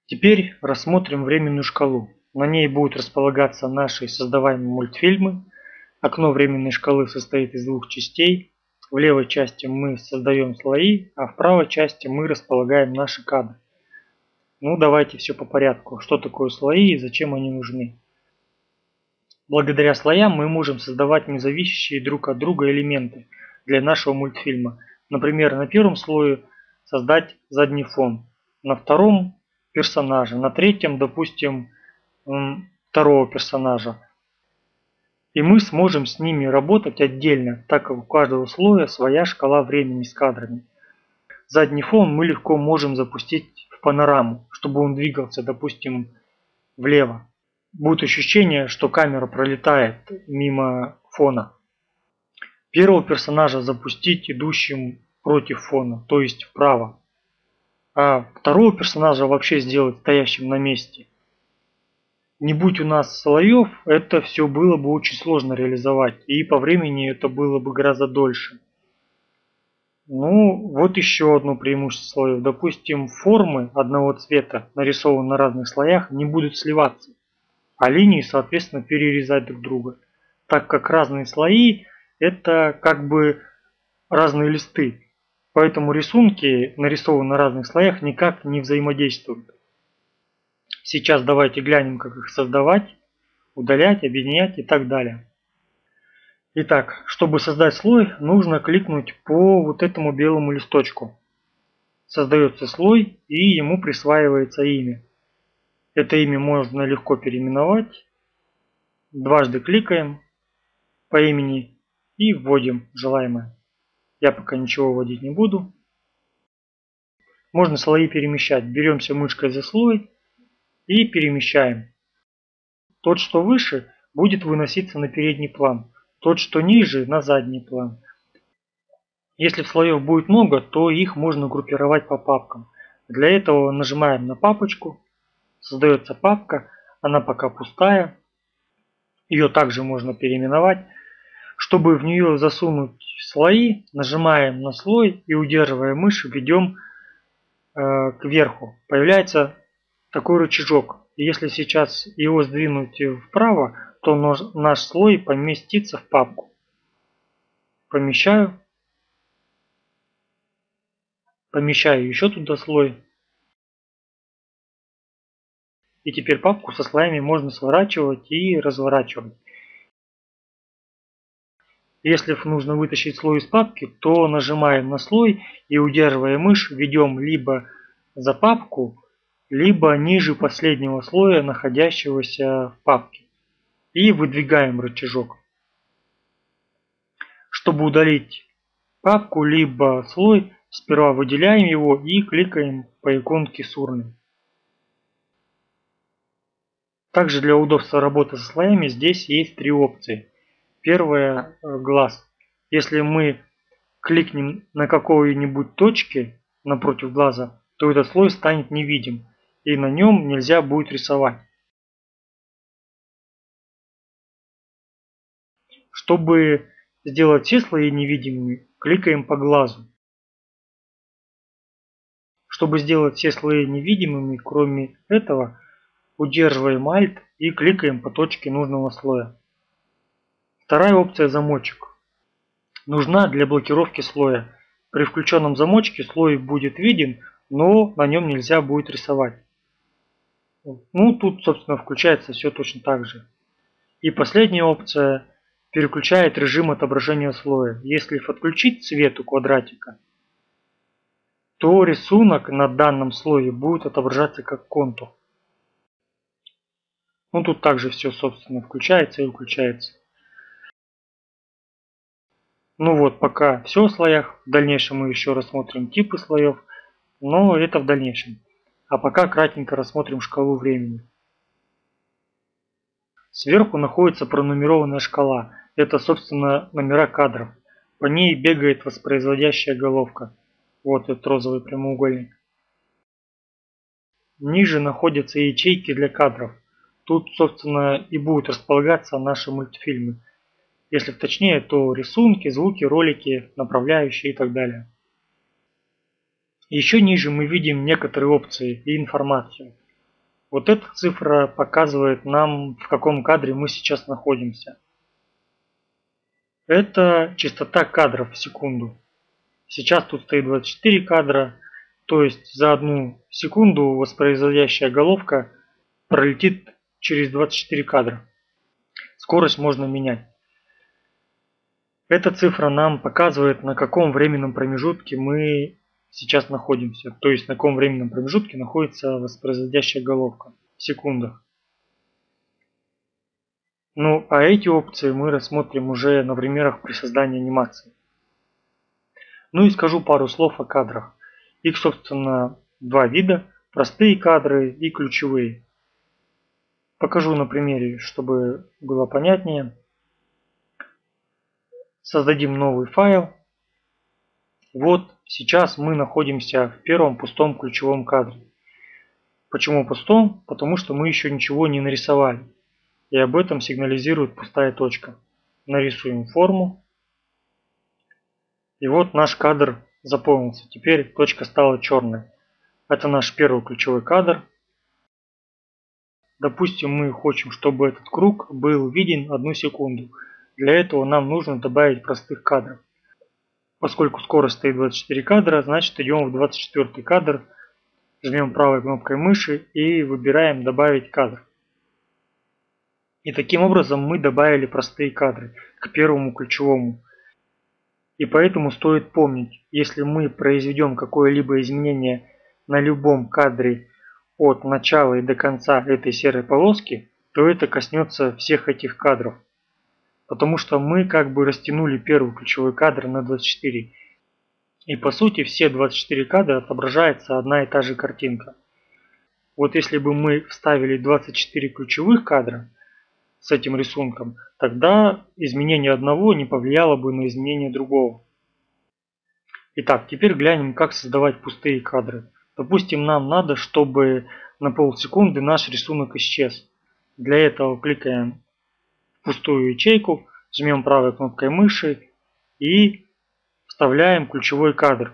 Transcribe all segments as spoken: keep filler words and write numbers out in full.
Теперь рассмотрим временную шкалу. На ней будут располагаться наши создаваемые мультфильмы. Окно временной шкалы состоит из двух частей. В левой части мы создаем слои, а в правой части мы располагаем наши кадры. Ну, давайте все по порядку. Что такое слои и зачем они нужны? Благодаря слоям мы можем создавать независящие друг от друга элементы для нашего мультфильма. Например, на первом слое создать задний фон, на втором персонажа, на третьем, допустим, второго персонажа. И мы сможем с ними работать отдельно, так как у каждого слоя своя шкала времени с кадрами. Задний фон мы легко можем запустить в панораму, чтобы он двигался, допустим, влево. Будет ощущение, что камера пролетает мимо фона. Первого персонажа запустить идущим против фона, то есть вправо. А второго персонажа вообще сделать стоящим на месте. Не будь у нас слоев, это все было бы очень сложно реализовать. И по времени это было бы гораздо дольше. Ну, вот еще одно преимущество слоев. Допустим, формы одного цвета, нарисованные на разных слоях, не будут сливаться. А линии, соответственно, перерезать друг друга. Так как разные слои это как бы разные листы. Поэтому рисунки, нарисованные на разных слоях, никак не взаимодействуют. Сейчас давайте глянем, как их создавать, удалять, объединять и так далее. Итак, чтобы создать слой, нужно кликнуть по вот этому белому листочку. Создается слой и ему присваивается имя. Это имя можно легко переименовать. Дважды кликаем по имени и вводим желаемое. Я пока ничего вводить не буду. Можно слои перемещать. Беремся мышкой за слой и перемещаем. Тот, что выше, будет выноситься на передний план. Тот, что ниже, на задний план. Если слоев будет много, то их можно группировать по папкам. Для этого нажимаем на папочку. Создается папка. Она пока пустая. Ее также можно переименовать. Чтобы в нее засунуть слои, нажимаем на слой и, удерживая мышь, ведем э, кверху. Появляется такой рычажок. И если сейчас его сдвинуть вправо, то наш слой поместится в папку. Помещаю. Помещаю еще туда слой. И теперь папку со слоями можно сворачивать и разворачивать. Если нужно вытащить слой из папки, то нажимаем на слой и, удерживая мышь, ведем либо за папку, либо ниже последнего слоя, находящегося в папке. И выдвигаем рычажок. Чтобы удалить папку, либо слой, сперва выделяем его и кликаем по иконке с урны. Также для удобства работы со слоями здесь есть три опции. Первая – глаз. Если мы кликнем на какой-нибудь точке напротив глаза, то этот слой станет невидим, и на нем нельзя будет рисовать. Чтобы сделать все слои невидимыми, кликаем по глазу. Чтобы сделать все слои невидимыми, кроме этого, удерживаем Alt и кликаем по точке нужного слоя. Вторая опция – замочек. Нужна для блокировки слоя. При включенном замочке слой будет виден, но на нем нельзя будет рисовать. Ну, тут, собственно, включается все точно так же. И последняя опция – переключает режим отображения слоя. Если подключить цвет у квадратика, то рисунок на данном слое будет отображаться как контур. Ну, тут также все, собственно, включается и выключается. Ну вот, пока все о слоях. В дальнейшем мы еще рассмотрим типы слоев, но это в дальнейшем. А пока кратенько рассмотрим шкалу времени. Сверху находится пронумерованная шкала. Это, собственно, номера кадров. По ней бегает воспроизводящая головка. Вот этот розовый прямоугольник. Ниже находятся ячейки для кадров. Тут, собственно, и будут располагаться наши мультфильмы. Если точнее, то рисунки, звуки, ролики, направляющие и так далее. Еще ниже мы видим некоторые опции и информацию. Вот эта цифра показывает нам, в каком кадре мы сейчас находимся. Это частота кадров в секунду. Сейчас тут стоит двадцать четыре кадра, то есть за одну секунду воспроизводящая головка пролетит через двадцать четыре кадра. Скорость можно менять. Эта цифра нам показывает, на каком временном промежутке мы сейчас находимся. То есть на каком временном промежутке находится воспроизводящая головка в секундах. Ну а эти опции мы рассмотрим уже на примерах при создании анимации. Ну и скажу пару слов о кадрах. Их, собственно, два вида. Простые кадры и ключевые. Покажу на примере, чтобы было понятнее. Создадим новый файл. Вот сейчас мы находимся в первом пустом ключевом кадре. Почему пустом? Потому что мы еще ничего не нарисовали. И об этом сигнализирует пустая точка. Нарисуем форму. И вот наш кадр заполнился. Теперь точка стала черной. Это наш первый ключевой кадр. Допустим, мы хотим, чтобы этот круг был виден одну секунду. Для этого нам нужно добавить простых кадров. Поскольку скорость стоит двадцать четыре кадра, значит идем в двадцать четвёртый кадр. Жмем правой кнопкой мыши и выбираем «Добавить кадр». И таким образом мы добавили простые кадры к первому ключевому. И поэтому стоит помнить, если мы произведем какое-либо изменение на любом кадре от начала и до конца этой серой полоски, то это коснется всех этих кадров. Потому что мы как бы растянули первый ключевой кадр на двадцать четыре. И по сути все двадцать четыре кадра отображается одна и та же картинка. Вот если бы мы вставили двадцать четыре ключевых кадра с этим рисунком, тогда изменение одного не повлияло бы на изменение другого. Итак, теперь глянем, как создавать пустые кадры. Допустим, нам надо, чтобы на полсекунды наш рисунок исчез. Для этого кликаем в пустую ячейку, жмем правой кнопкой мыши и вставляем ключевой кадр.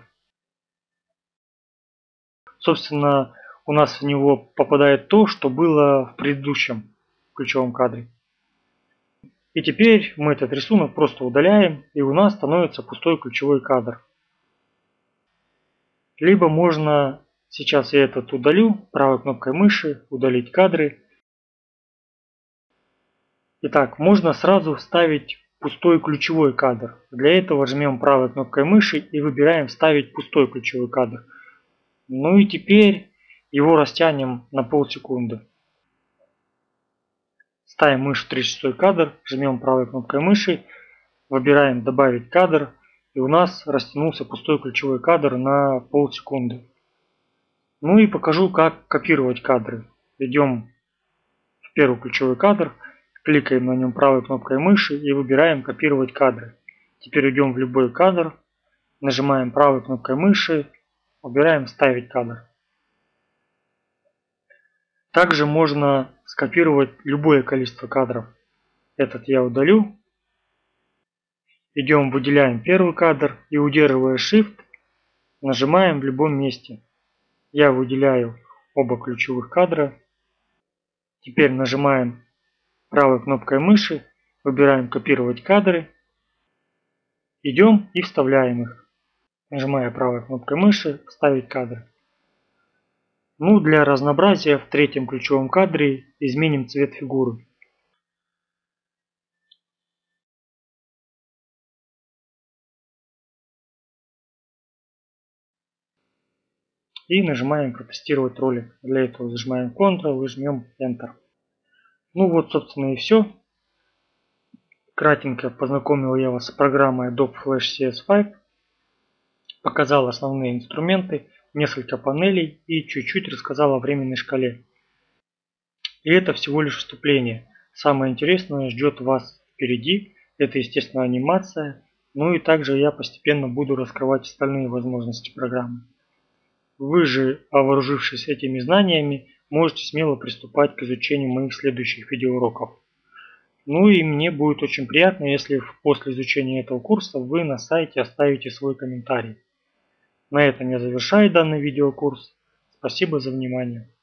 Собственно, у нас в него попадает то, что было в предыдущем ключевом кадре. И теперь мы этот рисунок просто удаляем, и у нас становится пустой ключевой кадр. Либо можно, сейчас я этот удалю, правой кнопкой мыши, удалить кадры. Итак, можно сразу вставить пустой ключевой кадр. Для этого жмем правой кнопкой мыши и выбираем «Вставить пустой ключевой кадр». Ну и теперь его растянем на полсекунды. Ставим мышь в тридцать шестой кадр, жмем правой кнопкой мыши, выбираем «Добавить кадр», и у нас растянулся пустой ключевой кадр на полсекунды. Ну и покажу, как копировать кадры. Идем в первый ключевой кадр, кликаем на нем правой кнопкой мыши и выбираем «Копировать кадры». Теперь идем в любой кадр, нажимаем правой кнопкой мыши, выбираем «Вставить кадр». Также можно скопировать любое количество кадров. Этот я удалю. Идем, выделяем первый кадр и, удерживая Shift, нажимаем в любом месте. Я выделяю оба ключевых кадра. Теперь нажимаем правой кнопкой мыши, выбираем «Копировать кадры». Идем и вставляем их. Нажимая правой кнопкой мыши «Вставить кадры». Ну, для разнообразия в третьем ключевом кадре изменим цвет фигуры. И нажимаем «Протестировать ролик». Для этого зажимаем контрол и жмем Enter. Ну вот, собственно, и все. Кратенько познакомил я вас с программой Adobe Flash си эс пять. Показал основные инструменты, несколько панелей и чуть-чуть рассказал о временной шкале. И это всего лишь вступление. Самое интересное ждет вас впереди. Это, естественно, анимация. Ну и также я постепенно буду раскрывать остальные возможности программы. Вы же, вооружившись этими знаниями, можете смело приступать к изучению моих следующих видеоуроков. Ну и мне будет очень приятно, если после изучения этого курса вы на сайте оставите свой комментарий. На этом я завершаю данный видеокурс. Спасибо за внимание.